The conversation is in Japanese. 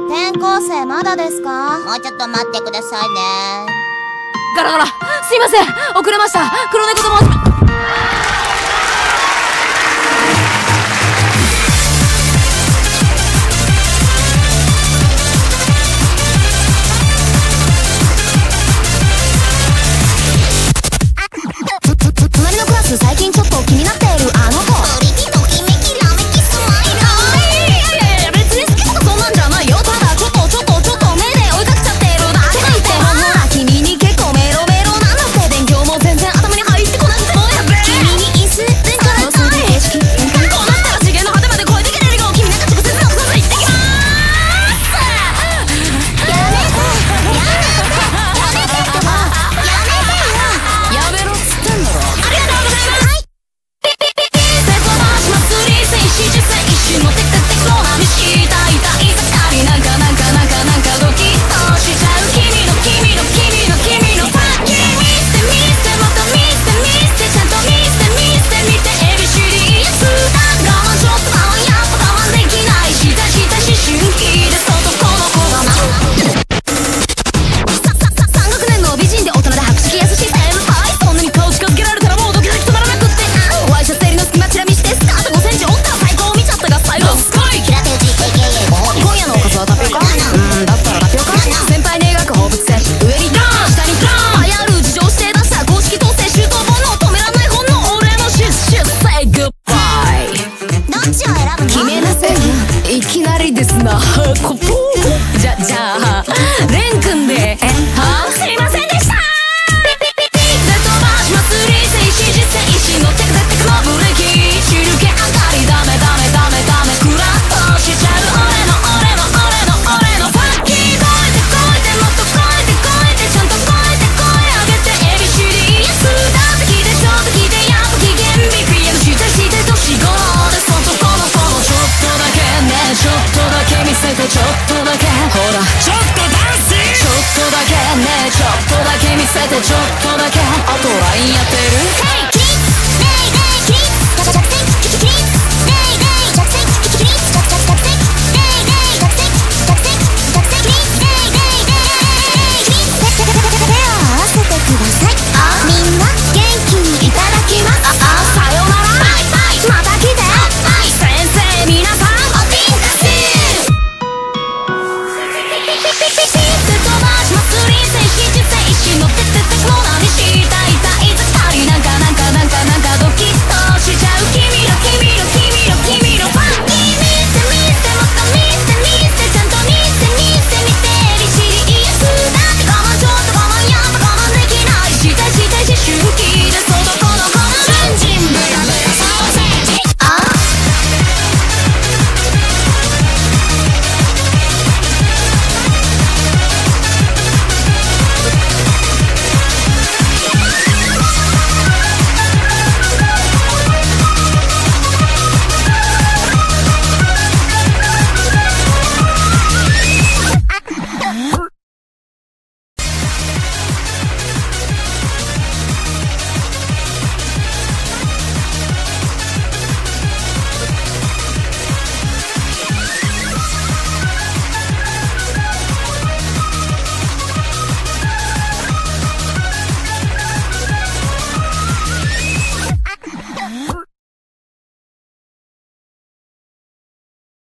転校生まだですか？もうちょっと待ってくださいね。 ガラガラ、すいません、遅れました。黒猫と申します。 隣のクラス最近ちょっと気になっているあの子。プリピときめきらめきスマイル。いや別に好きとかそんなんじゃないよ。ただちょっと目で追いかけちゃってるだけってほら、君に結構メロメロなんだって。勉強も全然頭に入ってこなくてもやべえ。君に椅子全からたい。こうなったら次元の果てまで超えてきれるよ。君なんか直接のこと言ってきまーす。やめてってば。 やめろっつってんだろ。 ありがとうございます。セコマシ祭り戦士実践一瞬のテクテクのまみしたいたりなんかドキッとしちゃう君のさっき見せまた見せちゃんと見せ見て ABCD スター我慢ちょっとやっぱ我慢できないした思春期で外この子が3学年の美人で大人で博識優しい先輩。そんなに顔近づけられたらもうドキドキ止まらなくってワイシャツ襟の隙間チラ見してスカート5センチ折ったら最高見ちゃったが最後すごい平手打ち AKA 今夜のおかずはタピオカ。だったらタピオカ。先輩に描く放物線上にダーン下にダーン流行る事情指定出した公式統制周到本能止めらんない本能俺のシュッシュ Say goodbye。 どっちを選ぶの？決めなさいよ。いきなりですな。コポーじゃあレン君ではすいませんでした。実践一心のテクのブレーキ手裏剣あたりダメクラッとしちゃう俺のファンキー超えてもっと超えてちゃんと超えて上げて ABCD スタート聞いてちょっと聞いてやっぱ機嫌 BPM して年頃でそこの子のちょっとだけねちょっとだけ見せてちょっとだけほらちょっとダンスちょっとだけねちょっとだけ見せてちょっとだけあと LINE やってる